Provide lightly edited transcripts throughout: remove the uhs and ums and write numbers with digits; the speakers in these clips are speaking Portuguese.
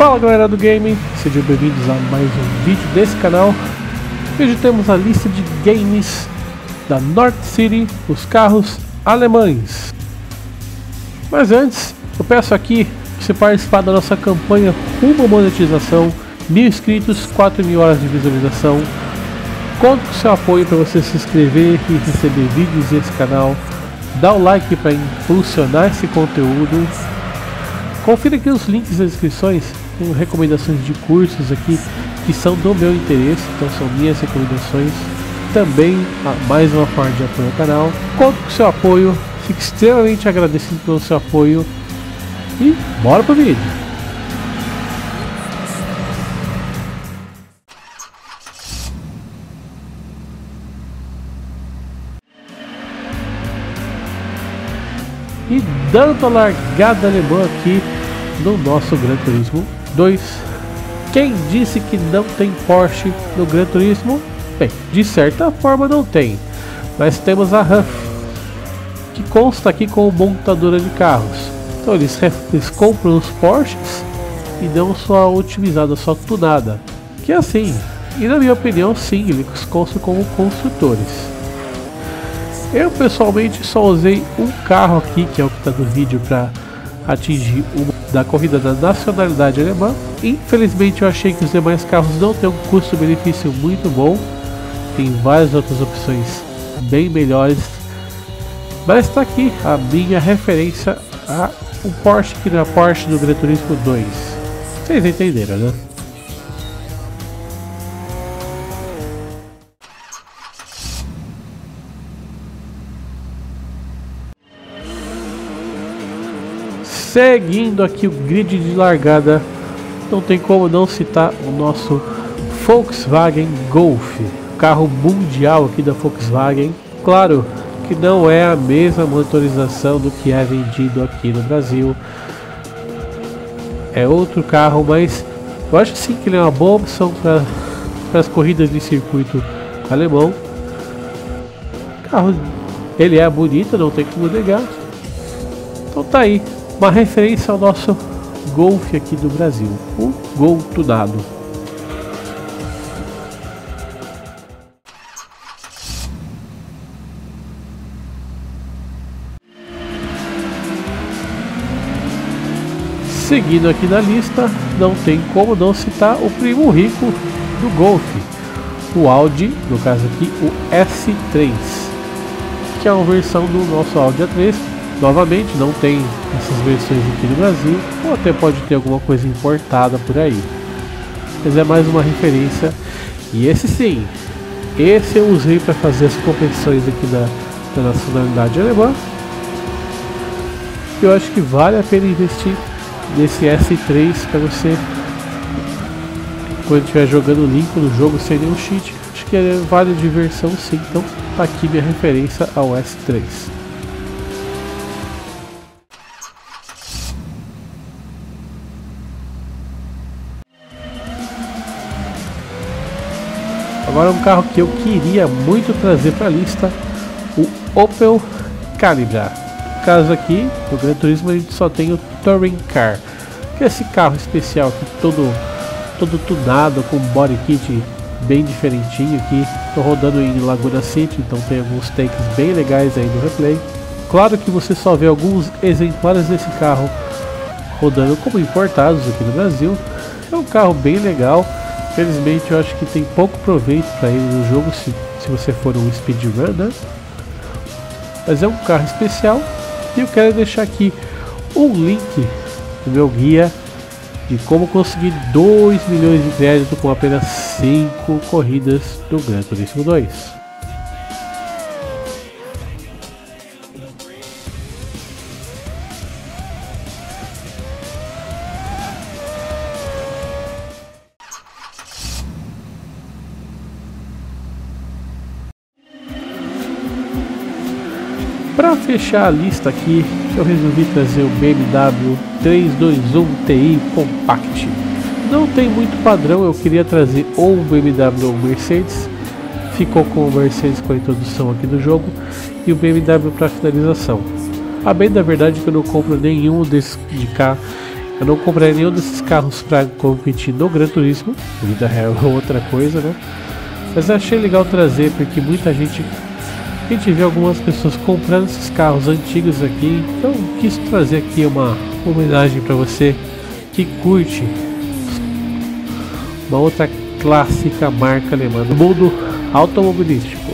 Fala galera do game, sejam bem-vindos a mais um vídeo desse canal. Hoje temos a lista de games da North City, os carros alemães. Mas antes, eu peço aqui para você participar da nossa campanha rumo à monetização, 1000 inscritos, 4000 horas de visualização. Conto com seu apoio para você se inscrever e receber vídeos desse canal. Dá o like para impulsionar esse conteúdo. Confira aqui os links das descrições, com recomendações de cursos aqui que são do meu interesse, então são minhas recomendações. Também mais uma forma de apoio ao canal. Conto com seu apoio, fico extremamente agradecido pelo seu apoio e bora pro vídeo. E dando a largada alemã aqui no nosso Gran Turismo 2. Quem disse que não tem Porsche no Gran Turismo? Bem, de certa forma não tem. Mas temos a Huff, que consta aqui como montadora de carros. Então eles compram os Porsches e dão sua otimizada, sua tunada. Que é assim, e na minha opinião sim, eles constam como construtores. Eu pessoalmente só usei um carro aqui, que é o que está no vídeo, para atingir uma da corrida da nacionalidade alemã. Infelizmente eu achei que os demais carros não têm um custo-benefício muito bom. Tem várias outras opções bem melhores. Mas está aqui a minha referência a um Porsche, que na Porsche do Gran Turismo 2. Vocês entenderam, né? Seguindo aqui o grid de largada, não tem como não citar o nosso Volkswagen Golf, carro mundial aqui da Volkswagen. Claro que não é a mesma motorização do que é vendido aqui no Brasil, é outro carro, mas eu acho sim que ele é uma boa opção para as corridas de circuito alemão. O carro, ele é bonito, não tem como negar. Então tá aí uma referência ao nosso Golf aqui do Brasil, o Gol tunado. Seguindo aqui na lista, não tem como não citar o primo rico do Golf, o Audi, no caso aqui o S3, que é uma versão do nosso Audi A3. Novamente, não tem essas versões aqui no Brasil, ou até pode ter alguma coisa importada por aí. Mas é mais uma referência. E esse sim, esse eu usei para fazer as competições aqui da nacionalidade alemã. Eu acho que vale a pena investir nesse S3 para você, quando estiver jogando limpo no jogo sem nenhum cheat. Acho que vale a diversão sim. Então tá aqui minha referência ao S3. Agora um carro que eu queria muito trazer para a lista, o Opel Calibra. No caso aqui, no Gran Turismo a gente só tem o Touring Car, que é esse carro especial aqui, todo tunado, com body kit bem diferentinho aqui. Estou rodando em Laguna City, então tem alguns takes bem legais aí no replay. Claro que você só vê alguns exemplares desse carro rodando como importados aqui no Brasil. É um carro bem legal. Felizmente eu acho que tem pouco proveito para ele no jogo se você for um speedrun, né? Mas é um carro especial e eu quero deixar aqui um link do meu guia de como conseguir 2 milhões de crédito com apenas 5 corridas do Gran Turismo 2. Para fechar a lista aqui, eu resolvi trazer o BMW 321 Ti Compact. Não tem muito padrão, eu queria trazer ou um BMW ou um Mercedes. Ficou com o Mercedes com a introdução aqui do jogo e o BMW para finalização. A bem da verdade é que eu não compro nenhum desses de cá Eu não comprei nenhum desses carros para competir no Gran Turismo, vida real é outra coisa, né? Mas eu achei legal trazer porque muita gente, a gente vê algumas pessoas comprando esses carros antigos aqui, então quis trazer aqui uma homenagem para você que curte uma outra clássica marca alemã do mundo automobilístico.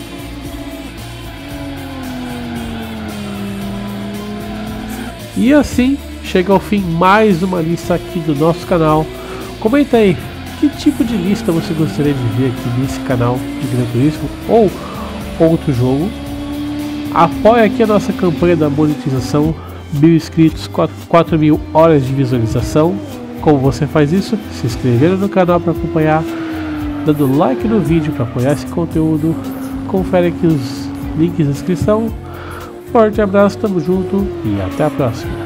E assim chega ao fim mais uma lista aqui do nosso canal. Comenta aí que tipo de lista você gostaria de ver aqui nesse canal de Gran Turismo ou outro jogo. Apoie aqui a nossa campanha da monetização, 1000 inscritos, 4.000 horas de visualização. Como você faz isso? Se inscrevendo no canal para acompanhar, dando like no vídeo para apoiar esse conteúdo. Confere aqui os links na descrição. Forte abraço, tamo junto e até a próxima.